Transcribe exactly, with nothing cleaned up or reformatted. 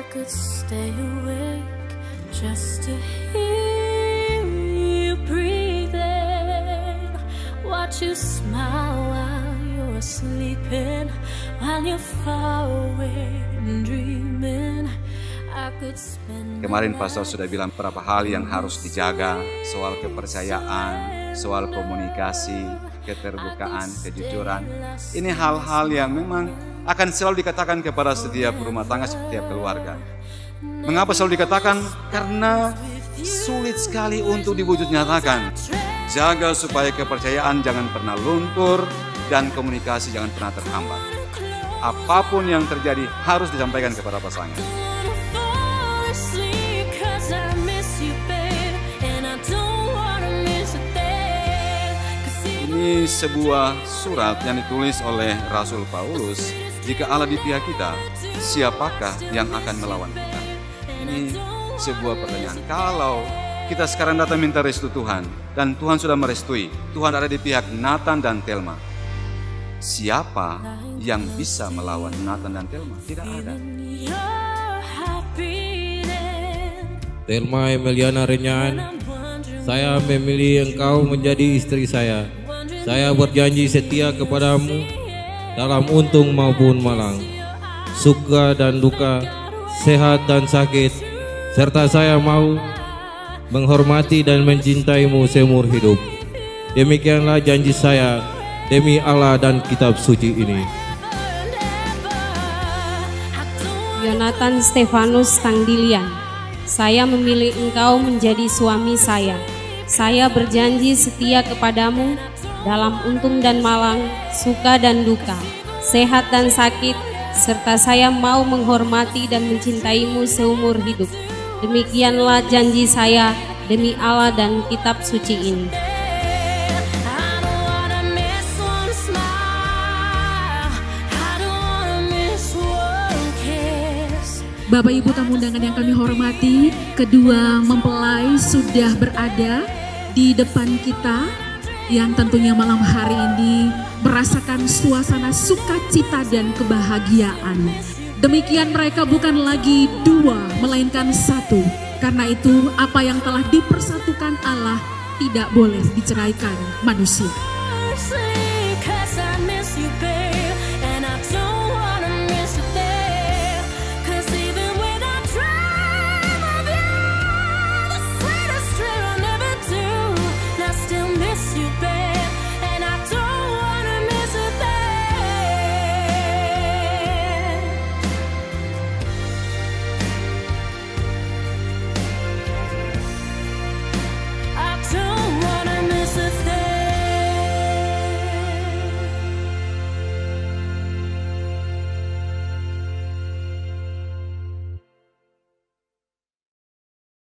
could stay awake just to hear you breathing, watch you smile while you're sleeping, while you're far away and dreaming. I could spend. Kemarin pastor sudah bilang beberapa hal yang harus dijaga, soal kepercayaan, soal komunikasi, keterbukaan, kejujuran. Ini hal-hal yang memang akan selalu dikatakan kepada setiap rumah tangga, setiap keluarga. Mengapa selalu dikatakan? Karena sulit sekali untuk diwujud nyatakan. Jaga supaya kepercayaan jangan pernah luntur dan komunikasi jangan pernah terhambat. Apapun yang terjadi harus disampaikan kepada pasangan. Ini sebuah surat yang ditulis oleh Rasul Paulus. Jika Allah di pihak kita, siapakah yang akan melawan kita? Ini sebuah pertanyaan. Kalau kita sekarang datang minta restu Tuhan, dan Tuhan sudah merestui, Tuhan ada di pihak Nathan dan Thelma, siapa yang bisa melawan Nathan dan Thelma? Tidak ada. Thelma Emiliana Renyan, saya memilih engkau menjadi istri saya. Saya berjanji setia kepadamu dalam untung maupun malang, suka dan duka, sehat dan sakit, serta saya mau menghormati dan mencintaimu seumur hidup. Demikianlah janji saya demi Allah dan kitab suci ini. Yonatan Stefanus Tangdilian, saya memilih engkau menjadi suami saya. Saya berjanji setia kepadamu dalam untung dan malang, suka dan duka, sehat dan sakit, serta saya mau menghormati dan mencintaimu seumur hidup. Demikianlah janji saya demi Allah dan kitab suci ini. Bapak Ibu tamu undangan yang kami hormati, kedua mempelai sudah berada di depan kita, yang tentunya malam hari ini merasakan suasana sukacita dan kebahagiaan. Demikian mereka bukan lagi dua, melainkan satu. Karena itu apa yang telah dipersatukan Allah tidak boleh diceraikan manusia.